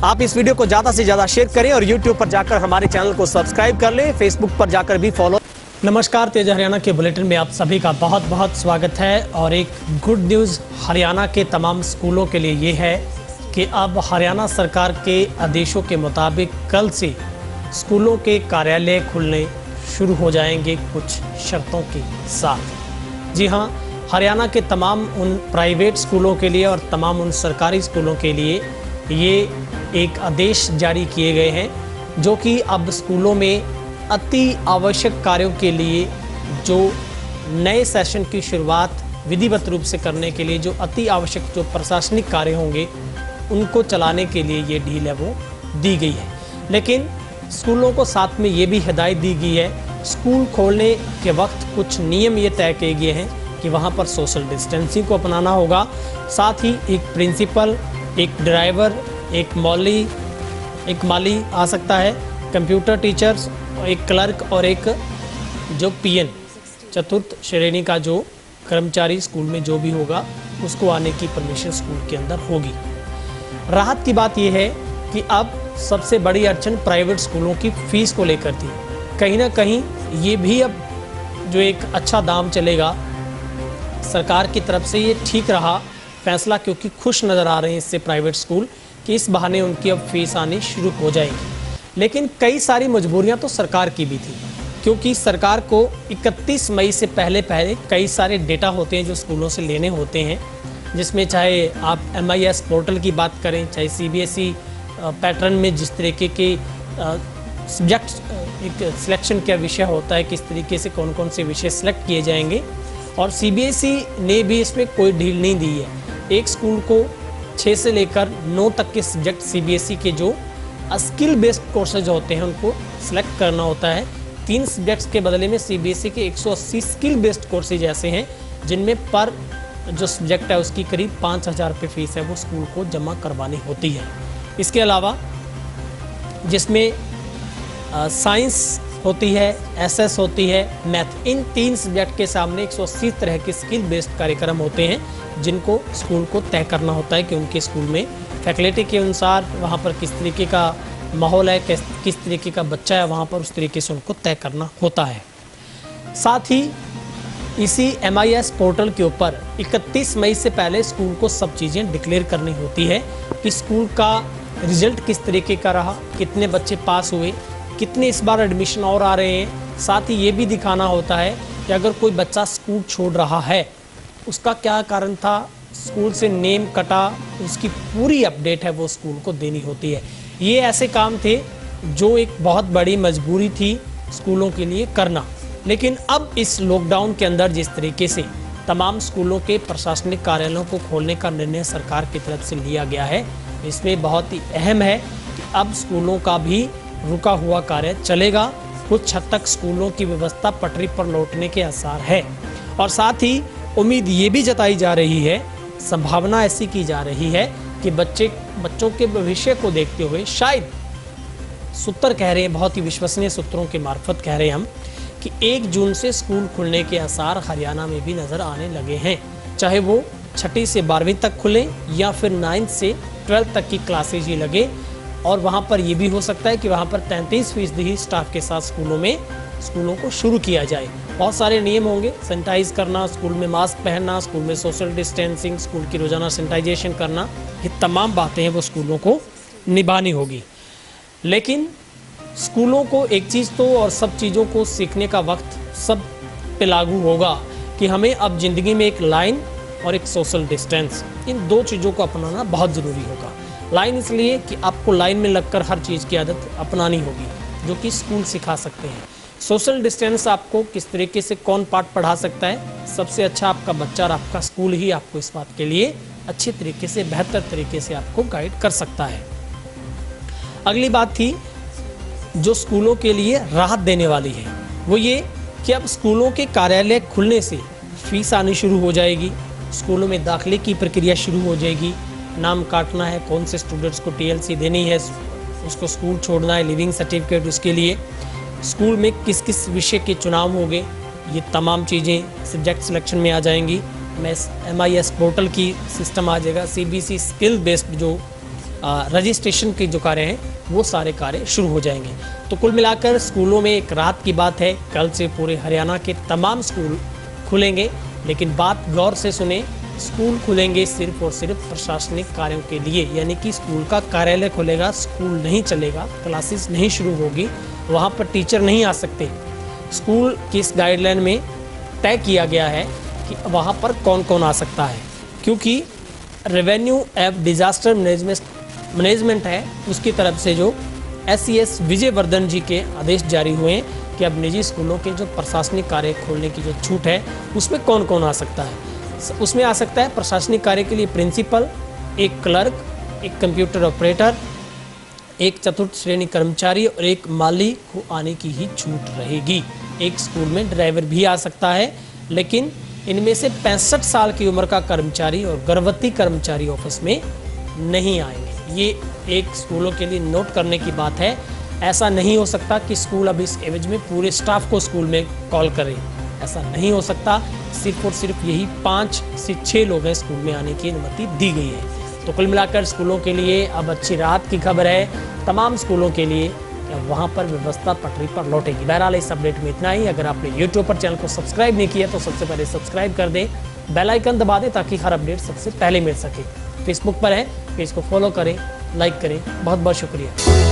आप इस वीडियो को ज़्यादा से ज़्यादा शेयर करें और YouTube पर जाकर हमारे चैनल को सब्सक्राइब कर लें, Facebook पर जाकर भी फॉलो। नमस्कार, तेज हरियाणा के बुलेटिन में आप सभी का बहुत बहुत स्वागत है। और एक गुड न्यूज़ हरियाणा के तमाम स्कूलों के लिए ये है कि अब हरियाणा सरकार के आदेशों के मुताबिक कल से स्कूलों के कार्यालय खुलने शुरू हो जाएंगे कुछ शर्तों के साथ। जी हाँ, हरियाणा के तमाम उन प्राइवेट स्कूलों के लिए और तमाम उन सरकारी स्कूलों के लिए ये एक आदेश जारी किए गए हैं, जो कि अब स्कूलों में अति आवश्यक कार्यों के लिए जो नए सेशन की शुरुआत विधिवत रूप से करने के लिए जो अति आवश्यक जो प्रशासनिक कार्य होंगे उनको चलाने के लिए ये ढील है वो दी गई है। लेकिन स्कूलों को साथ में ये भी हिदायत दी गई है, स्कूल खोलने के वक्त कुछ नियम ये तय किए गए हैं कि वहाँ पर सोशल डिस्टेंसिंग को अपनाना होगा। साथ ही एक प्रिंसिपल, एक ड्राइवर, एक माली आ सकता है, कंप्यूटर टीचर्स, एक क्लर्क और एक जो पीएन चतुर्थ श्रेणी का जो कर्मचारी स्कूल में जो भी होगा उसको आने की परमिशन स्कूल के अंदर होगी। राहत की बात यह है कि अब सबसे बड़ी अड़चन प्राइवेट स्कूलों की फ़ीस को लेकर थी। कहीं ना कहीं ये भी अब जो एक अच्छा दाम चलेगा, सरकार की तरफ से ये ठीक रहा फैसला, क्योंकि खुश नज़र आ रहे हैं इससे प्राइवेट स्कूल कि इस बहाने उनकी अब फीस आनी शुरू हो जाएगी। लेकिन कई सारी मजबूरियां तो सरकार की भी थी, क्योंकि सरकार को 31 मई से पहले कई सारे डेटा होते हैं जो स्कूलों से लेने होते हैं, जिसमें चाहे आप MIS पोर्टल की बात करें, चाहे CBSE पैटर्न में जिस तरीके के सब्जेक्ट एक सिलेक्शन का विषय होता है, किस तरीके से कौन कौन से विषय सेलेक्ट किए जाएंगे, और CBSE ने भी इसमें कोई ढील नहीं दी है। एक स्कूल को 6 से लेकर 9 तक के सब्जेक्ट CBSE के जो स्किल बेस्ड कोर्सेज होते हैं उनको सिलेक्ट करना होता है। 3 सब्जेक्ट्स के बदले में CBSE के 180 स्किल बेस्ड कोर्सेज ऐसे हैं जिनमें पर जो सब्जेक्ट है उसकी करीब 5,000 रुपये फीस है वो स्कूल को जमा करवानी होती है। इसके अलावा जिसमें साइंस होती है, SS होती है, मैथ, इन 3 सब्जेक्ट के सामने 180 तरह के स्किल बेस्ड कार्यक्रम होते हैं जिनको स्कूल को तय करना होता है कि उनके स्कूल में फैकल्टी के अनुसार वहाँ पर किस तरीके का माहौल है, किस तरीके का बच्चा है वहाँ पर, उस तरीके से उनको तय करना होता है। साथ ही इसी MIS पोर्टल के ऊपर 31 मई से पहले स्कूल को सब चीज़ें डिक्लेयर करनी होती है कि स्कूल का रिजल्ट किस तरीके का रहा, कितने बच्चे पास हुए, कितने इस बार एडमिशन और आ रहे हैं। साथ ही ये भी दिखाना होता है कि अगर कोई बच्चा स्कूल छोड़ रहा है उसका क्या कारण था, स्कूल से नेम कटा, उसकी पूरी अपडेट है वो स्कूल को देनी होती है। ये ऐसे काम थे जो एक बहुत बड़ी मजबूरी थी स्कूलों के लिए करना। लेकिन अब इस लॉकडाउन के अंदर जिस तरीके से तमाम स्कूलों के प्रशासनिक कार्यालयों को खोलने का निर्णय सरकार की तरफ से लिया गया है, इसमें बहुत ही अहम है कि अब स्कूलों का भी रुका हुआ कार्य चलेगा। कुछ हद तक स्कूलों की व्यवस्था पटरी पर लौटने के आसार है, और साथ ही उम्मीद ये भी जताई जा रही है, संभावना ऐसी की जा रही है कि बच्चों के भविष्य को देखते हुए शायद सूत्र कह रहे हैं, बहुत ही विश्वसनीय सूत्रों के मार्फत कह रहे हैं हम कि 1 जून से स्कूल खुलने के आसार हरियाणा में भी नज़र आने लगे हैं। चाहे वो 6ठी से 12वीं तक खुले या फिर 9th से 12th तक की क्लासेज ही लगे, और वहाँ पर ये भी हो सकता है कि वहाँ पर 33% ही स्टाफ के साथ स्कूलों को शुरू किया जाए। बहुत सारे नियम होंगे, सैनिटाइज करना, स्कूल में मास्क पहनना, स्कूल में सोशल डिस्टेंसिंग, स्कूल की रोज़ाना सैनिटाइजेशन करना, ये तमाम बातें हैं वो स्कूलों को निभानी होगी। लेकिन स्कूलों को एक चीज़ तो और सब चीज़ों को सीखने का वक्त सब पे लागू होगा कि हमें अब ज़िंदगी में एक लाइन और एक सोशल डिस्टेंस, इन 2 चीज़ों को अपनाना बहुत ज़रूरी होगा। लाइन इसलिए कि आपको लाइन में लगकर हर चीज़ की आदत अपनानी होगी जो कि स्कूल सिखा सकते हैं। सोशल डिस्टेंस आपको किस तरीके से कौन पाठ पढ़ा सकता है, सबसे अच्छा आपका बच्चा और आपका स्कूल ही आपको इस बात के लिए अच्छे तरीके से, बेहतर तरीके से आपको गाइड कर सकता है। अगली बात थी जो स्कूलों के लिए राहत देने वाली है, वो ये कि अब स्कूलों के कार्यालय खुलने से फीस आनी शुरू हो जाएगी, स्कूलों में दाखिले की प्रक्रिया शुरू हो जाएगी, नाम काटना है, कौन से स्टूडेंट्स को TLC देनी है, उसको स्कूल छोड़ना है, लिविंग सर्टिफिकेट, उसके लिए स्कूल में किस किस विषय के चुनाव होंगे, ये तमाम चीज़ें सब्जेक्ट सिलेक्शन में आ जाएंगी। MIS पोर्टल की सिस्टम आ जाएगा, CBSE स्किल बेस्ड जो रजिस्ट्रेशन के जो कार्य हैं वो सारे कार्य शुरू हो जाएंगे। तो कुल मिलाकर स्कूलों में एक राहत की बात है, कल से पूरे हरियाणा के तमाम स्कूल खुलेंगे। लेकिन बात गौर से सुने, स्कूल खुलेंगे सिर्फ और सिर्फ प्रशासनिक कार्यों के लिए, यानी कि स्कूल का कार्यालय खुलेगा, स्कूल नहीं चलेगा, क्लासेस नहीं शुरू होगी, वहाँ पर टीचर नहीं आ सकते। स्कूल की इस गाइडलाइन में तय किया गया है कि वहाँ पर कौन कौन आ सकता है, क्योंकि रेवेन्यू एवं डिजास्टर मैनेजमेंट है उसकी तरफ से जो SES विजयवर्धन जी के आदेश जारी हुए हैं कि अब निजी स्कूलों के जो प्रशासनिक कार्य खोलने की जो छूट है उसमें कौन कौन आ सकता है। उसमें आ सकता है प्रशासनिक कार्य के लिए प्रिंसिपल, एक क्लर्क, एक कंप्यूटर ऑपरेटर, एक चतुर्थ श्रेणी कर्मचारी और एक माली को आने की ही छूट रहेगी। एक स्कूल में ड्राइवर भी आ सकता है, लेकिन इनमें से 65 साल की उम्र का कर्मचारी और गर्भवती कर्मचारी ऑफिस में नहीं आएंगे। ये एक स्कूलों के लिए नोट करने की बात है। ऐसा नहीं हो सकता कि स्कूल अब इस एवज में पूरे स्टाफ को स्कूल में कॉल करे, ऐसा नहीं हो सकता। सिर्फ और सिर्फ यही 5 से 6 लोग हैं स्कूल में आने की अनुमति दी गई है। तो कुल मिलाकर स्कूलों के लिए अब अच्छी राहत की खबर है तमाम स्कूलों के लिए, वहाँ पर व्यवस्था पटरी पर लौटेगी। बहरहाल इस अपडेट में इतना ही। अगर आपने यूट्यूब पर चैनल को सब्सक्राइब नहीं किया तो सबसे पहले सब्सक्राइब कर दें, बेल आइकन दबा दें ताकि हर अपडेट सबसे पहले मिल सके। फेसबुक पर है, पेज को फॉलो करें, लाइक करें। बहुत बहुत शुक्रिया।